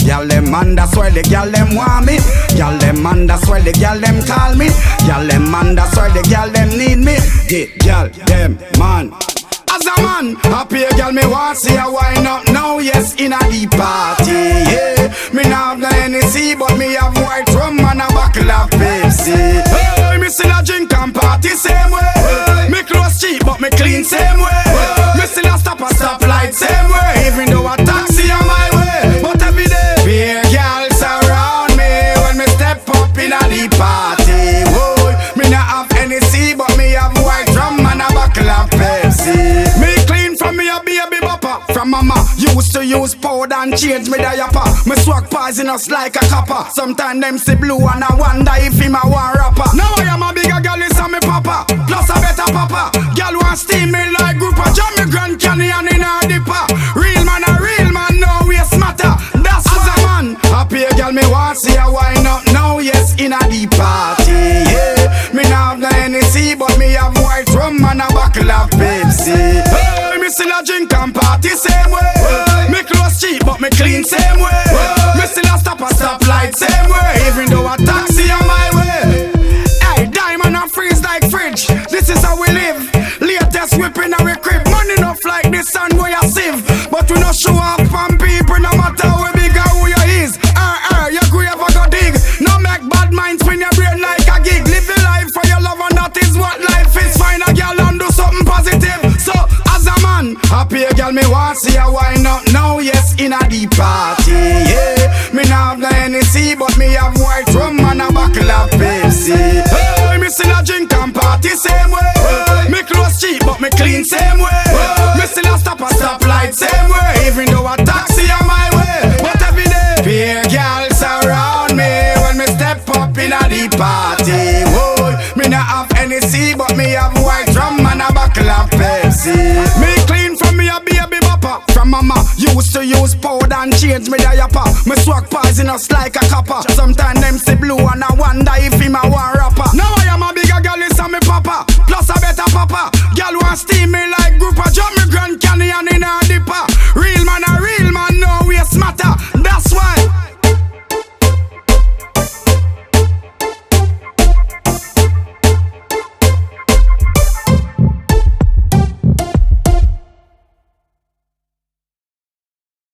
Gyal them man, that's why the gyal them want me. Gyal them man, that's why the gyal them call me. Gyal them man, that's why the gyal them need me. Get gyal them man. As a man, happy girl me want see a wine up now, yes, in a deep party, yeah. Me not have no Hennessy, but me have white rum and a bottle of Pepsi. Hey, me still a drink and party same way. Hey. Me clothes cheap, but me clean same way. Hey. Me still a stop at stoplight same way. Even though a taxi on my way, but every day beer girls around me when me step up in a deep party. Whoa, me not have Hennessy, but me have white rum and a bottle of Pepsi. From mama, used to use powder and change me diaper. Me swag poisonous like a copper. Sometimes them see blue and I wonder if him a one rapper. Now I am a bigger girl, it's a me papa. Plus a better papa. Girl want steam me like group of Jam me Grand Canyon in a dipper. Real man, no waste matter. That's as a man, happy girl me want see a wine up now, yes, in a deep party, yeah. Me not have no Hennessy, but me have white rum and a bottle of Pepsi. Hey, me still a drink and party same way. Me clothes cheap, but me clean same way. Me still a stop at stoplight same way. Even though a taxi on my way. Hey, diamond and freeze like fridge. This is how we live. Latest whipping our crib. Money enough like this and we a sieve. But we no show up on people no matter how big or who you is. Your grave a go dig. No make bad minds spin your brain like a gig. Live your life for your love and that is what life is. Find a girl and do something positive. So as a man, happy girl me want see a wine up now, yes, in a deep party, yeah. Me not have no Hennessy, but me have white rum and a bottle of Pepsi. Hey, me still a drink and party same way. Me clothes cheap, but me clean same way. Me still a stop at stoplight same way. Even though a taxi on my way. But every day, beer girls around me when me step up in a deep party. Whoa, me not have Hennessy, but me have white rum and a bottle of Pepsi. Me clean from me a baby bopper. From mama, used to use powder and change me diaper. Me swag poisonous like a copper. Sometimes them see blue and I wonder if